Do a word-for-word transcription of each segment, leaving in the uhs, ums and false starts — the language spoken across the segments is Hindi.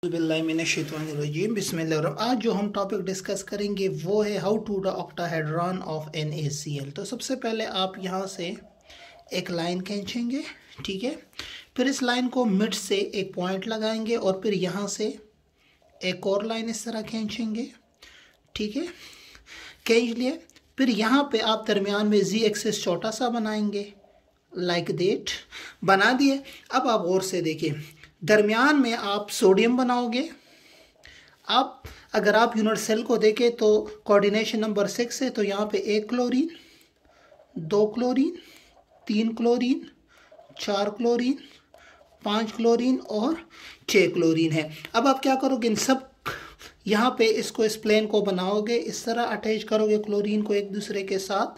बिस्मिल्लाहिर्रहमानिर्रहीम बिस्मिल्लाह। आज जो हम टॉपिक डिस्कस करेंगे वो है how to the octahedron of N A C L. तो सबसे पहले आप यहाँ से एक लाइन खींचेंगे, ठीक है। फिर इस लाइन को मिड से एक पॉइंट लगाएंगे और फिर यहाँ से एक और लाइन इस तरह खींचेंगे, ठीक है। खींच लिए। फिर यहाँ पे आप दरमियान में जी एक्सिस छोटा सा बनाएंगे, लाइक दैट। बना दिए। अब आप गौर से देखिए, दरमियान में आप सोडियम बनाओगे। आप अगर आप यूनिट सेल को देखें तो कोऑर्डिनेशन नंबर सिक्स है, तो यहाँ पे एक क्लोरीन, दो क्लोरीन, तीन क्लोरीन, चार क्लोरीन, पांच क्लोरीन और छः क्लोरीन है। अब आप क्या करोगे, इन सब यहाँ पे इसको इस प्लेन को बनाओगे, इस तरह अटैच करोगे क्लोरीन को एक दूसरे के साथ।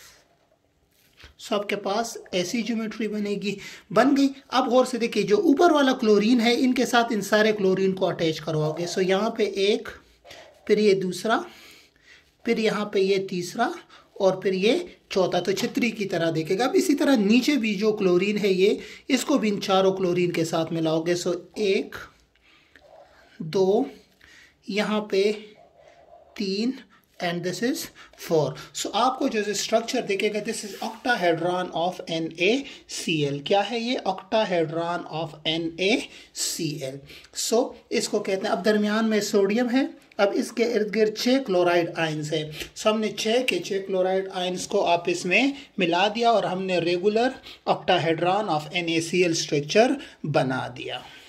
सो आपके पास ऐसी ज्योमेट्री बनेगी, बन गई। अब गौर से देखिए, जो ऊपर वाला क्लोरीन है इनके साथ इन सारे क्लोरीन को अटैच करवाओगे। सो यहाँ पे एक, फिर ये दूसरा, फिर यहाँ पे ये तीसरा और फिर ये चौथा, तो छतरी की तरह देखेगा। अब इसी तरह नीचे भी जो क्लोरीन है ये, इसको भी इन चारों क्लोरीन के साथ मिलाओगे। सो एक, दो, यहाँ पे तीन and this is four. So आपको जो स्ट्रक्चर देखेगा, this is octahedron of N A C L. क्या है ये? Octahedron of N A C L. So इसको कहते हैं। अब दरमियान में सोडियम है, अब इसके इर्द गिर्द छः क्लोराइड आयंस है। सो हमने छः के छः क्लोराइड आयंस को आपस में मिला दिया और हमने regular octahedron of N A C L structure बना दिया।